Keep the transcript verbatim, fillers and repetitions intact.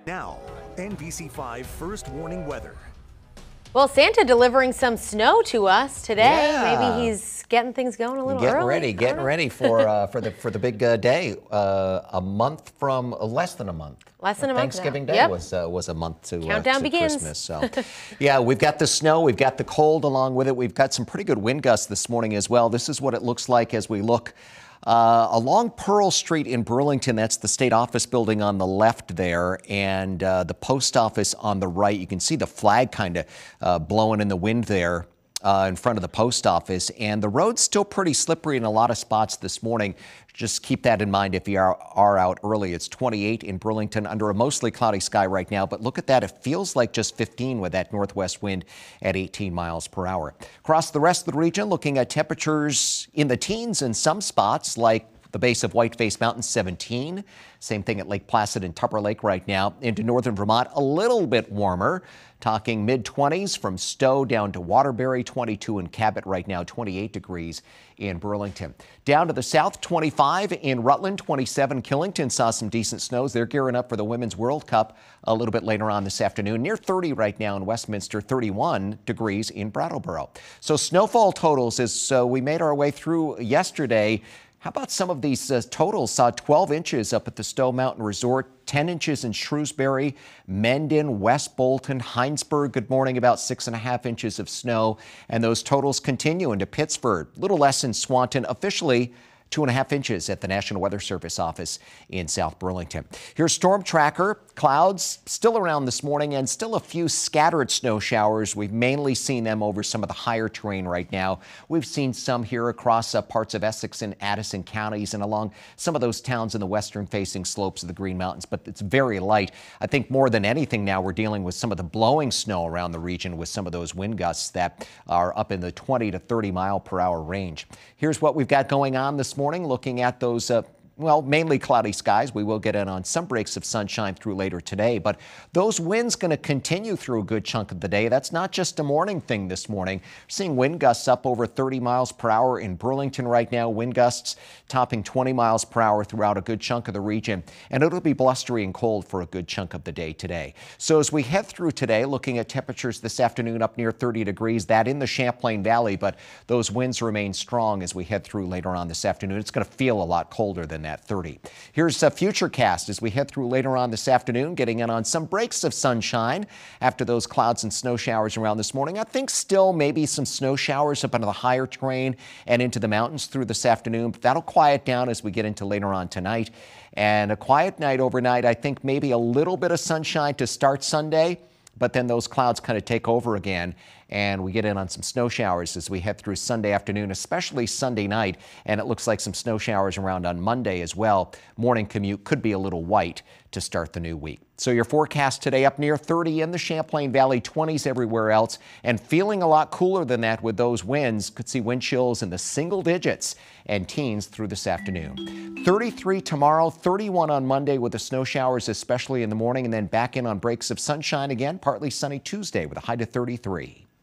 Now, N B C five First Warning Weather. Well, Santa delivering some snow to us today. Yeah. Maybe he's getting things going a little getting early. ready, getting ready for uh, for the for the big uh, day. Uh, a month from uh, less than a month. Less than a month Thanksgiving now. Day Yep. was uh, was a month to, Countdown uh, to begins. Christmas. So, yeah, we've got the snow, we've got the cold along with it. We've got some pretty good wind gusts this morning as well. This is what it looks like as we look uh, along Pearl Street in Burlington. That's the state office building on the left there, and uh, the post office on the right. You can see the flag kind of uh, blowing in the wind there. Uh, in front of the post office, and the road's still pretty slippery in a lot of spots this morning. Just keep that in mind if you are, are out early. It's twenty-eight in Burlington under a mostly cloudy sky right now, but look at that. It feels like just fifteen with that northwest wind at eighteen miles per hour. Across the rest of the region, looking at temperatures in the teens in some spots, like the base of Whiteface Mountain, seventeen. Same thing at Lake Placid and Tupper Lake right now. Into northern Vermont, a little bit warmer. Talking mid twenties from Stowe down to Waterbury, twenty-two in Cabot right now, twenty-eight degrees in Burlington. Down to the south, twenty-five in Rutland, twenty-seven. Killington saw some decent snows. They're gearing up for the Women's World Cup a little bit later on this afternoon. Near thirty right now in Westminster, thirty-one degrees in Brattleboro. So snowfall totals as uh, we made our way through yesterday. How about some of these uh, totals? Saw twelve inches up at the Stowe Mountain Resort, ten inches in Shrewsbury, Mendon, West Bolton, Heinsberg. Good morning, about six and a half inches of snow. And those totals continue into Pittsford. Little less in Swanton. Officially, two and a half inches at the National Weather Service office in South Burlington. Here's Storm Tracker. Clouds still around this morning and still a few scattered snow showers. We've mainly seen them over some of the higher terrain right now. We've seen some here across uh, parts of Essex and Addison counties and along some of those towns in the western facing slopes of the Green Mountains, but it's very light. I think more than anything now we're dealing with some of the blowing snow around the region with some of those wind gusts that are up in the twenty to thirty mile per hour range. Here's what we've got going on this morning, looking at those uh, well, mainly cloudy skies. We will get in on some breaks of sunshine through later today, but those winds going to continue through a good chunk of the day. That's not just a morning thing this morning. We're seeing wind gusts up over thirty miles per hour in Burlington right now. Wind gusts topping twenty miles per hour throughout a good chunk of the region, and it'll be blustery and cold for a good chunk of the day today. So as we head through today, looking at temperatures this afternoon up near thirty degrees, that in the Champlain Valley, but those winds remain strong as we head through later on this afternoon. It's going to feel a lot colder than that. At thirty. Here's a futurecast as we head through later on this afternoon, getting in on some breaks of sunshine after those clouds and snow showers around this morning. I think still maybe some snow showers up into the higher terrain and into the mountains through this afternoon, but that'll quiet down as we get into later on tonight. And a quiet night overnight. I think maybe a little bit of sunshine to start Sunday, but then those clouds kind of take over again, and we get in on some snow showers as we head through Sunday afternoon, especially Sunday night, and it looks like some snow showers around on Monday as well. Morning commute could be a little white to start the new week. So your forecast today up near thirty in the Champlain Valley, twenties everywhere else, and feeling a lot cooler than that with those winds. Could see wind chills in the single digits and teens through this afternoon. thirty-three tomorrow, thirty-one on Monday with the snow showers, especially in the morning, and then back in on breaks of sunshine again. Partly sunny Tuesday with a high to thirty-three.